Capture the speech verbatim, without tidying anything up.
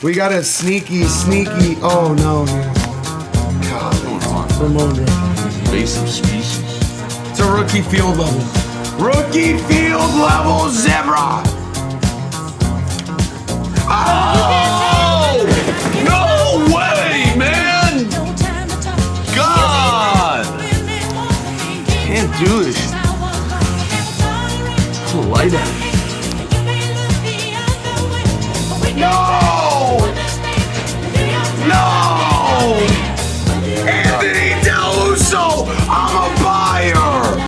We got a sneaky, sneaky. Oh no, man. God, What's going on? Ramondre. Invasive species. It's a rookie field level. Rookie field level zebra. Oh! No way, man! God! Can't do this. Light out. No!